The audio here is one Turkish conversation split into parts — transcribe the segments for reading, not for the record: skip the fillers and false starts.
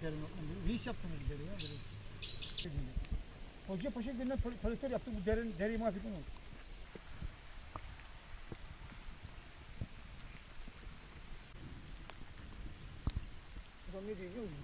derin reis yaptınız deri ya. Hocapaşa gününe prolektör yaptık bu deri mahvedin oldu. Adam ne diyor biliyor musun?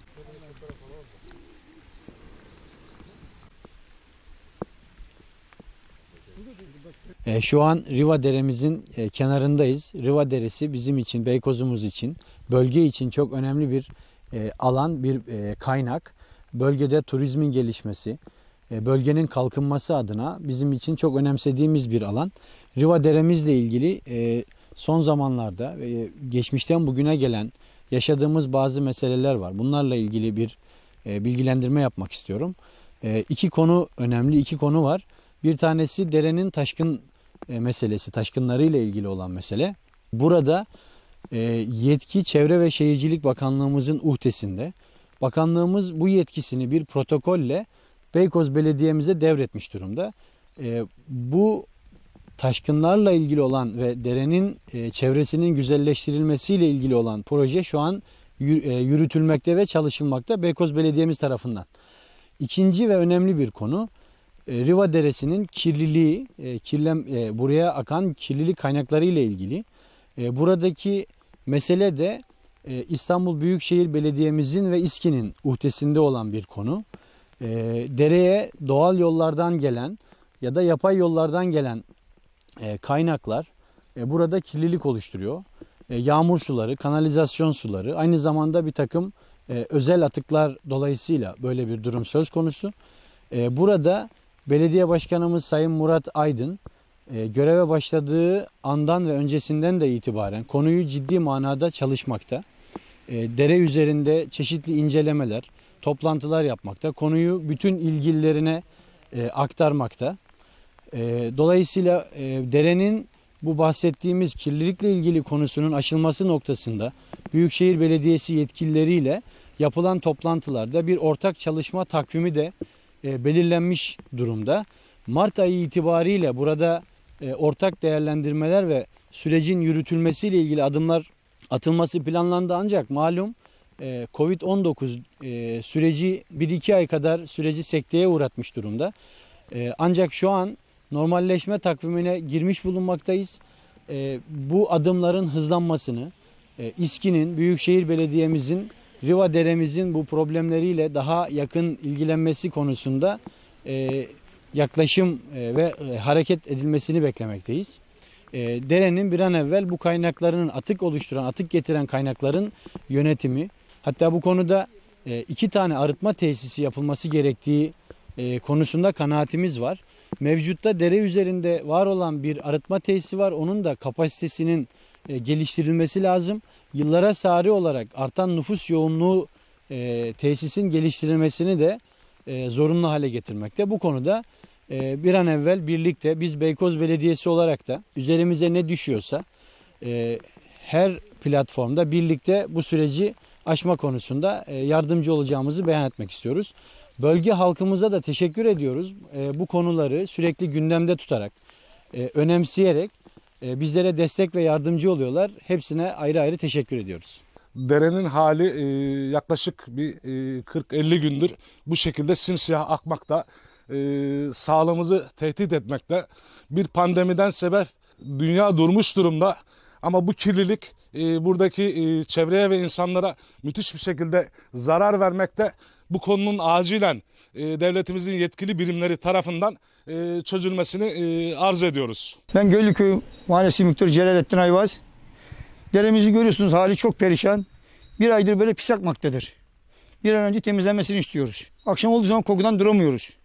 Şu an Riva Deremizin kenarındayız. Riva Deresi bizim için, Beykozumuz için, bölge için çok önemli bir alan, bir kaynak. Bölgede turizmin gelişmesi, bölgenin kalkınması adına bizim için çok önemsediğimiz bir alan. Riva Deremizle ilgili son zamanlarda geçmişten bugüne gelen yaşadığımız bazı meseleler var. Bunlarla ilgili bir bilgilendirme yapmak istiyorum. İki konu önemli, iki konu var. Bir tanesi derenin taşkın meselesi, taşkınlarıyla ilgili olan mesele. Burada yetki Çevre ve Şehircilik Bakanlığımızın uhdesinde. Bakanlığımız bu yetkisini bir protokolle Beykoz Belediye'mize devretmiş durumda. Bu taşkınlarla ilgili olan ve derenin çevresinin güzelleştirilmesiyle ilgili olan proje şu an yürütülmekte ve çalışılmakta Beykoz Belediye'miz tarafından. İkinci ve önemli bir konu, Riva Deresi'nin kirliliği, buraya akan kirlilik kaynakları ile ilgili. Buradaki mesele de İstanbul Büyükşehir Belediye'mizin ve İSKİ'nin uhdesinde olan bir konu. Dereye doğal yollardan gelen ya da yapay yollardan gelen kaynaklar burada kirlilik oluşturuyor. Yağmur suları, kanalizasyon suları, aynı zamanda bir takım özel atıklar dolayısıyla böyle bir durum söz konusu. Burada Belediye Başkanımız Sayın Murat Aydın göreve başladığı andan ve öncesinden de itibaren konuyu ciddi manada çalışmakta. Dere üzerinde çeşitli incelemeler, toplantılar yapmakta, konuyu bütün ilgililerine aktarmakta. Dolayısıyla derenin bu bahsettiğimiz kirlilikle ilgili konusunun aşılması noktasında Büyükşehir Belediyesi yetkilileriyle yapılan toplantılarda bir ortak çalışma takvimi de belirlenmiş durumda. Mart ayı itibariyle burada ortak değerlendirmeler ve sürecin yürütülmesiyle ilgili adımlar atılması planlandı, ancak malum Covid-19 süreci 1-2 ay kadar süreci sekteye uğratmış durumda. Ancak şu an normalleşme takvimine girmiş bulunmaktayız. Bu adımların hızlanmasını, İSKİ'nin, Büyükşehir Belediye'mizin, Riva Deremizin bu problemleriyle daha yakın ilgilenmesi konusunda yaklaşım ve hareket edilmesini beklemekteyiz. Derenin bir an evvel bu kaynaklarının atık oluşturan, atık getiren kaynakların yönetimi, hatta bu konuda 2 tane arıtma tesisi yapılması gerektiği konusunda kanaatimiz var. Mevcutta dere üzerinde var olan bir arıtma tesisi var. Onun da kapasitesinin geliştirilmesi lazım. Yıllara sari olarak artan nüfus yoğunluğu tesisin geliştirilmesini de zorunlu hale getirmekte. Bu konuda bir an evvel birlikte biz Beykoz Belediyesi olarak da üzerimize ne düşüyorsa her platformda birlikte bu süreci aşma konusunda yardımcı olacağımızı beyan etmek istiyoruz. Bölge halkımıza da teşekkür ediyoruz. Bu konuları sürekli gündemde tutarak, önemseyerek bizlere destek ve yardımcı oluyorlar. Hepsine ayrı ayrı teşekkür ediyoruz. Derenin hali yaklaşık bir 40-50 gündür bu şekilde simsiyah akmakta. Sağlığımızı tehdit etmekte. Bir pandemiden sebep dünya durmuş durumda. Ama bu kirlilik buradaki çevreye ve insanlara müthiş bir şekilde zarar vermekte. Bu konunun acilen devletimizin yetkili birimleri tarafından çözülmesini arz ediyoruz. Ben Göllüköy Mahallesi Muhtarı Celalettin Ayvaz. Deremizi görüyorsunuz, hali çok perişan. Bir aydır böyle pis akmaktadır. Bir an önce temizlenmesini istiyoruz. Akşam olduğu zaman kokudan duramıyoruz.